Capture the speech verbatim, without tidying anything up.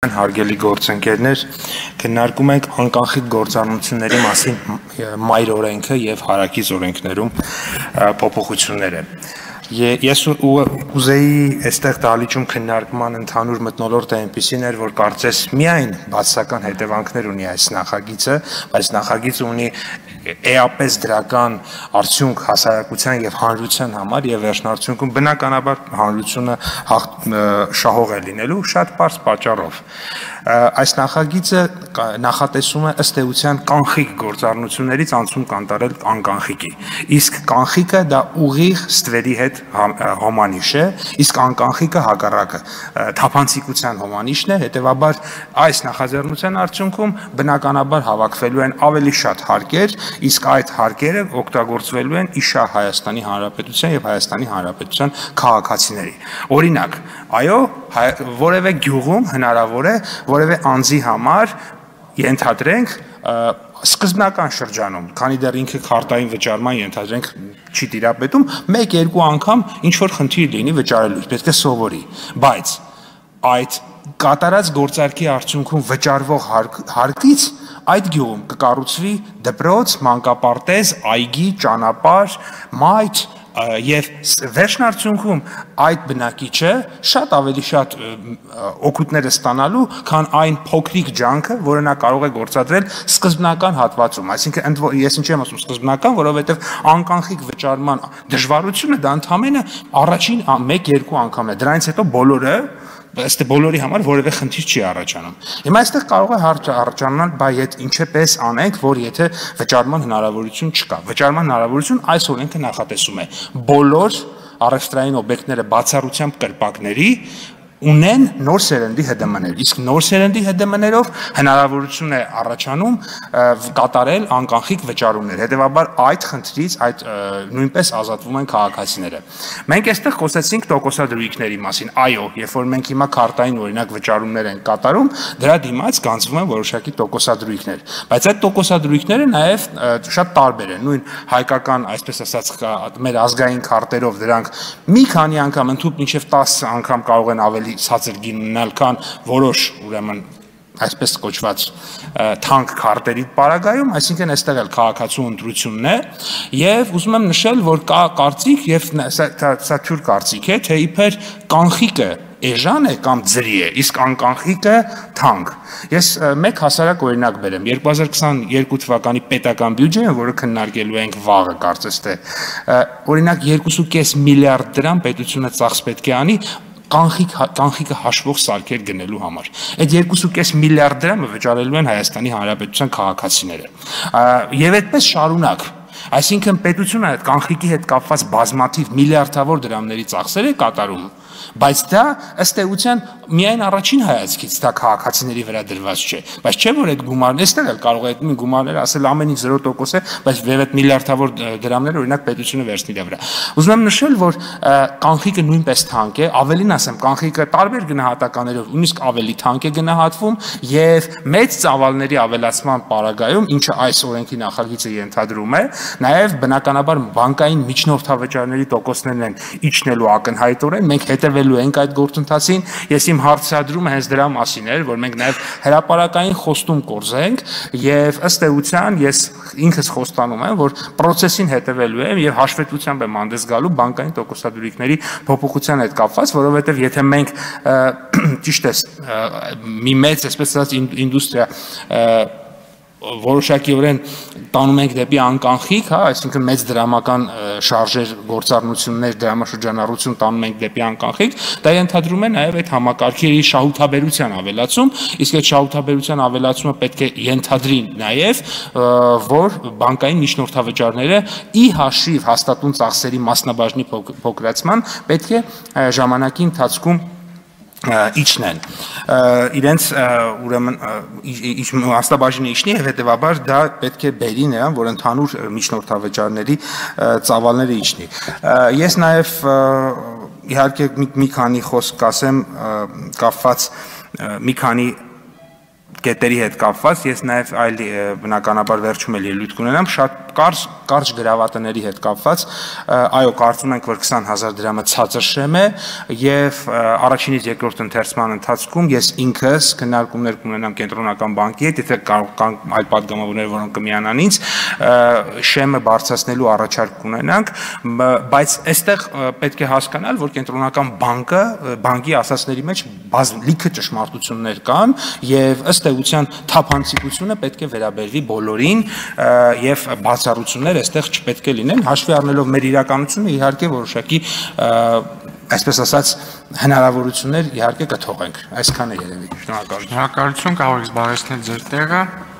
Հարգելի գործընկերներ, քննարկում ենք անկանխիկ գործառնությունների մասին մայր օրենքը եւ հարակից օրենքներում փոփոխությունները։ Ես ուզեի այստեղ դալիճում քննարկման ընդհանուր մթնոլորտը այնպիսին էր, որ կարծես միայն բացասական հետևանքներ ունի այս նախագիծը, բայց նախագիծը ունի էապես դրական արդյունք հասարակության եւ հանրության համար եւ վերջնարդյունքում բնականաբար հանրությունը շահող է լինելու շատ բարձ պատճառով։ Այս նախագիծը նախատեսում է ըստ էության կանխիկ գործառնություններից անցում կանտարել անկանխիկի։ Իսկ կանխիկը դա ուղիղ ստվերի հետ հոմանիշ է, իսկ անկանխիկը հակառակը թափանցիկության հոմանիշն է, հետեւաբար այս նախաձեռնության արդյունքում բնականաբար հավաքվելու են ավելի շատ հարկեր, իսկ այդ հարկերը օգտագործվելու են իշահ Հայաստանի Հանրապետության եւ Հայաստանի Հանրապետության քաղաքացիների։ Օրինակ, այո, որևէ գյուղում հնարավոր է որևէ անձի համար ենթադրենք սկզբնական շրջանում, քանի դեռ ինքը քարտային վճարման ենթադրենք չի տիրապետում, մեկ-երկու անգամ ինչ որ խնդիր լինի վճարելու, պետք է սովորի, բայց այդ կատարած գործարքի արդյունքում վճարվող հարկից այդ գյուղում կկառուցվի դպրոց, մանկապարտեզ, այգի, ճանապարհ, մայթ եւ վերջնարդյունքում այդ բնակիչը շատ ավելի շատ օգուտներ է ստանալու, քան այն փոքրիկ ջանքը, որը նա կարող է գործադրել սկզբնական հատվածում, այսինքն ես ինչի եմ ասում սկզբնական, որովհետեւ անկանխիկ վճարման դժվարությունը դա ընդամենը առաջին մեկ-երկու անգամ է, դրանից հետո բոլորը ըստ բոլորի համար որևէ խնդիր չի առաջանում։ Հիմա այստեղ կարող է առաջանալ, բայ այդ ինչպես անենք, որ եթե վճարման հնարավորություն չկա։ Վճարման հնարավորություն այս օրենքը նախատեսում է բոլոր առևտրային օբյեկտները բացառությամբ կրպակների ունեն նոր սերնդի Հ ԴՄ -ներ, իսկ նոր սերնդի Հ ԴՄ -ներով հնարավորություն է առաջանում կատարել անկանխիկ վճարումներ, հետևաբար այդ խնդրից այդ նույնպես ազատվում են քաղաքացիները։ Մենք այստեղ խոսեցինք տոկոսադրույքների մասին, այո, երբ որ մենք հիմա քարտային օրինակ վճարումներ ենք կատարում, դրա դիմաց գանձվում են որոշակի տոկոսադրույքներ, բայց այդ տոկոսադրույքները նաև շատ տարբեր են, նույն հայկական, այսպես ասած, մեր ազգային քարտերով դրանք մի քանի անգամ ընդհանուր մինչև տասը անգամ կարող են ավելի ցածր գին ունենալ, քան որոշ ուրեմն այսպես կոչված թանկ քարտերի պարագայում, այսինքն այստեղ էլ քաղաքացու ընտրությունն է եւ ուզում եմ նշել, որ կա կարծիք եւ սա թյուր կարծիք է, թե իբր կանխիկը էժան է կամ ձրի է, իսկ անկանխիկը թանկ։ Ես մեկ հասարակ օրինակ բերեմ, երկու հազար քսաներկու թվականի պետական բյուջեը, որը քննարկելու ենք վաղը, կարծես թե, օրինակ երկու կես միլիարդ դրամ պետությունը ծախս պետք է անի կանխիկը հաշվող սարքեր գնելու համար։ Այդ երկու կես միլիարդ դրամը վճարելու են Հայաստանի Հանրապետության քաղաքացիները։ Եվ այդպես շարունակ։ Այսինքն պետությունը այդ կանխիկի հետ կապված բազմաթիվ միլիարդավոր դրամների ծախսեր է կատարում, բայց դա ըստ էության միայն առաջին հայացքից դա քաղաքացիների վրա դրված չէ, բայց չէ որ այդ գումարն էստեղ էլ կարող է այդ գումարները ասել ամեն ինչ զրո տոկոս է, բայց եւ այդ միլիարդավոր դրամները օրինակ պետությունը վերցնի դա վրա։ Ուզում եմ նշել, որ կանխիկը նույնպես թանկ է, ավելին ասեմ, կանխիկը տարբեր գնահատականներով նույնիսկ ավելի թանկ է գնահատվում եւ մեծ ծավալների ավելացման պարագայում, ինչը այս օրենքի նախագիծը ենթադրում է, նաեւ բնականաբար բանկային միջնորդավճարների տոկոսներն են իջնելու ակնհայտորեն, մենք հետևելու ենք այդ գործընթացին։ Ես իմ հարցադրումը հենց դրա մասին էր, որ մենք նաև հրապարակային խոստում կորզենք եւ ըստ էության ես ինքս խոստանում եմ, որ process-ին հետևելու եմ եւ հաշվետվությամբ եմ հանդես գալու բանկային տոկոսադրույքների փոփոխության հետ կապված, որովհետեւ եթե մենք ճիշտ է մի մեծ, այսպես ասած, ինդուստրիա որոշակիորեն տանում ենք դեպի անկանխիկ, հա, այսինքն մեծ դրամական շարժեր, գործառնություններ, դրամաշրջանառություն տանում ենք դեպի անկանխիկ, դա ենթադրում է նաև այդ համակարգերի շահութաբերության ավելացում, իսկ այդ շահութաբերության ավելացումը պետք է ենթադրի նաև, որ բանկային միջնորդավճարները ի հաշիվ հաստատուն ծախսերի մասնաբաժնի փոքրացման պետք է ժամանակի ընթացքում իջնեն իրենց ուրեմն հաստաբաժինը իջնի եւ հետեւաբար դա պետք է բերի նրան, որ ընդհանուր միջնորդավճարների ծավալները իջնի։ Ես նաեւ իհարկե մի քանի խոսք կասեմ կապված մի քանի կետերի հետ կապված, ես նաև այլ բնականաբար վերջում էլ ելույթ կունենամ, շատ կարճ կարճ գրավատների հետ կապված, այո, կարծում ենք, որ քսան հազար դրամը ցածր շեմ է եւ առաջինից երկրորդ ընթերցման ընթացքում ես ինքս քննարկումներ կունենամ կենտրոնական բանկի հետ, եթե կան այլ падգամավորներ, որոնք կմիանան ինձ, շեմը բարձրացնելու առաջարկ կունենանք, բայց այստեղ պետք է հասկանալ, որ կենտրոնական բանկը բանկի ասածների մեջ լիքը ճշմարտություններ կան եւ ըստ էության թափանցիկությունը պետք է վերաբերվի բոլորին եւ բացառություններ այստեղ չպետք է լինեն, հաշվի առնելով մեր իրականությունը, իհարկե որոշակի այսպես ասած հնարավորություններ իհարկե կթողենք, այսքանը երևի։ Շնորհակալություն։ Շնորհակալություն, կարող եք զբաղեցնել ձեր տեղը։